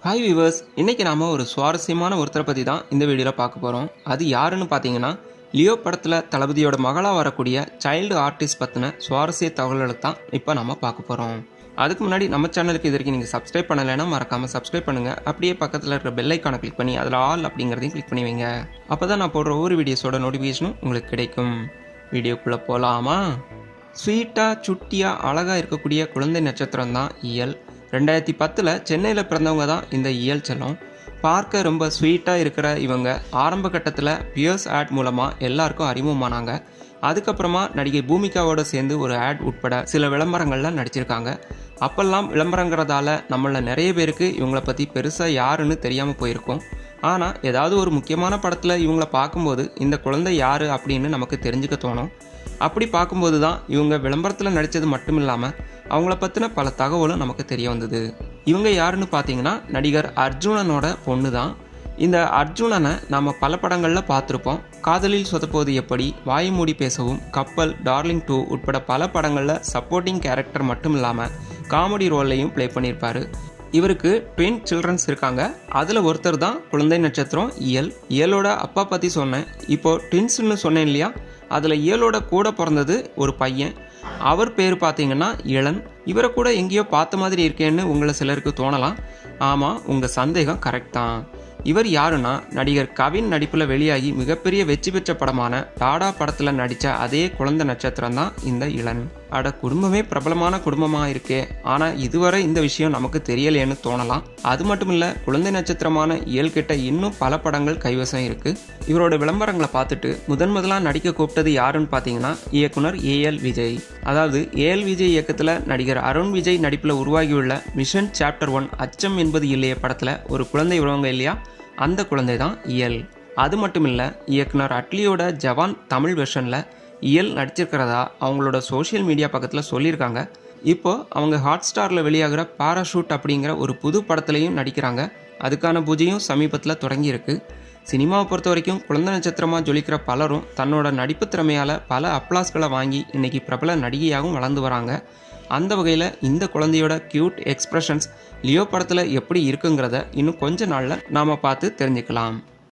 Hi viewers, இன்றைக்கி நாம் ஒரு சுவாரஸ்யமான ஒருத்தரை பற்றி தான் இந்த வீடியோவில் பார்க்க போகிறோம். அது யாருன்னு பார்த்தீங்கன்னா, லியோ படத்தில் தளபதியோட மகளாக வரக்கூடிய சைல்டு ஆர்டிஸ்ட் பற்றின சுவாரஸ்ய தகவல்களை தான் இப்போ நம்ம பார்க்க போகிறோம். அதுக்கு முன்னாடி நம்ம சேனலுக்கு இது வரைக்கும் நீங்கள் சப்ஸ்கிரைப் பண்ணலைன்னா மறக்காமல் சப்ஸ்கிரைப் பண்ணுங்கள். அப்படியே பக்கத்தில் இருக்கிற பெல் ஐக்கானை கிளிக் பண்ணி அதில் ஆல் அப்படிங்கிறதையும் கிளிக் பண்ணி வைங்க. அப்போ தான் நான் போடுற ஒவ்வொரு வீடியோஸோட நோட்டிஃபிகேஷனும் உங்களுக்கு கிடைக்கும். வீடியோக்குள்ளே போகலாமா? ஸ்வீட்டாக சுட்டியாக அழகாக இருக்கக்கூடிய குழந்தை நட்சத்திரம் தான் இயல். 2010 சென்னையில் பிறந்தவங்க தான் இந்த இயல் செல்லம். பார்க்க ரொம்ப ஸ்வீட்டாக இருக்கிற இவங்க ஆரம்ப கட்டத்தில் பியர்ஸ் ஆட் மூலமாக எல்லாருக்கும் அறிமுகமானாங்க. அதுக்கப்புறமா நடிகை பூமிகாவோட சேர்ந்து ஒரு ஆட் உட்பட சில விளம்பரங்களில் நடிச்சிருக்காங்க. அப்பெல்லாம் விளம்பரங்கிறதால நம்மள நிறைய பேருக்கு இவங்களை பற்றி பெருசாக யாருன்னு தெரியாமல் போயிருக்கும். ஆனால் ஏதாவது ஒரு முக்கியமான படத்தில் இவங்கள பார்க்கும்போது இந்த குழந்தை யார் அப்படின்னு நமக்கு தெரிஞ்சுக்க தோணும். அப்படி பார்க்கும்போது தான் இவங்க விளம்பரத்தில் நடித்தது மட்டும் இல்லாமல் அவங்கள பற்றின பல தகவலும் நமக்கு தெரிய வந்தது. இவங்க யாருன்னு பார்த்தீங்கன்னா, நடிகர் அர்ஜுனனோட பொண்ணு தான். இந்த அர்ஜுனனை நாம் பல படங்களில் பார்த்துருப்போம். காதலில் சொதப்போது எப்படி, வாய் மூடி பேசவும், கப்பல், டார்லிங் 2 உட்பட பல படங்களில் சப்போர்ட்டிங் கேரக்டர் மட்டும் இல்லாமல் காமெடி ரோல்லையும் ப்ளே பண்ணியிருப்பார். இவருக்கு ட்வின் சில்ட்ரன்ஸ் இருக்காங்க. அதில் ஒருத்தர் தான் குழந்தை நட்சத்திரம் இயல். இயலோட அப்பா பற்றி சொன்னேன். இப்போது ட்வின்ஸ்னு சொன்னேன் இல்லையா, அதில் இயலோட கூட பிறந்தது ஒரு பையன். அவர் பேர் பார்த்தீங்கன்னா இளன். இவரை கூட எங்கேயோ பார்த்த மாதிரி இருக்கேன்னு உங்களை சிலருக்கு தோணலாம். ஆமாம், உங்கள் சந்தேகம் கரெக்ட் தான். இவர் யாருன்னா, நடிகர் கவின் நடிப்பில் வெளியாகி மிகப்பெரிய வெற்றி பெற்ற படமான டாடா படத்தில் நடித்த அதே குழந்தை நட்சத்திரம் தான் இந்த இளன். அட, குடும்பமே பிரபலமான குடும்பமாக இருக்கே, ஆனால் இதுவரை இந்த விஷயம் நமக்கு தெரியலேன்னு தோணலாம். அது மட்டும் இல்லை, குழந்தை நட்சத்திரமான இயல்கிட்ட இன்னும் பல படங்கள் கைவசம் இருக்குது. இவரோட விளம்பரங்களை பார்த்துட்டு முதலாக நடிக்க கூப்பிட்டது யாருன்னு பார்த்தீங்கன்னா, இயக்குனர் ஏஎல் விஜய். அதாவது ஏஎல் விஜய் இயக்கத்தில் நடிகர் அருண் விஜய் நடிப்பில் உருவாகியுள்ள மிஷன் சாப்டர் 1 அச்சம் என்பது இல்லையே படத்தில் ஒரு குழந்தை வருவாங்க இல்லையா, அந்த குழந்தை தான் இயல். அது மட்டும் இல்லை, இயக்குனர் அட்லியோட ஜவான் தமிழ் வெர்ஷனில் இயல் நடிச்சிருக்கிறதா அவங்களோட சோஷியல் மீடியா பக்கத்தில் சொல்லியிருக்காங்க. இப்போது அவங்க ஹாட்ஸ்டாரில் வெளியாகிற பாராஷூட் அப்படிங்கிற ஒரு புது படத்துலையும் நடிக்கிறாங்க. அதுக்கான பூஜையும் சமீபத்தில் தொடங்கியிருக்கு. சினிமாவை பொறுத்த வரைக்கும் குழந்தை நட்சத்திரமாக ஜொலிக்கிற பலரும் தன்னோட நடிப்பு திறமையால் பல அப்ளாஸ்களை வாங்கி இன்றைக்கி பிரபல நடிகையாகவும் வளர்ந்து வராங்க. அந்த வகையில் இந்த குழந்தையோட க்யூட் எக்ஸ்பிரஷன்ஸ் லியோ படத்தில் எப்படி இருக்குங்கிறத இன்னும் கொஞ்ச நாளில் நாம் பார்த்து தெரிஞ்சுக்கலாம்.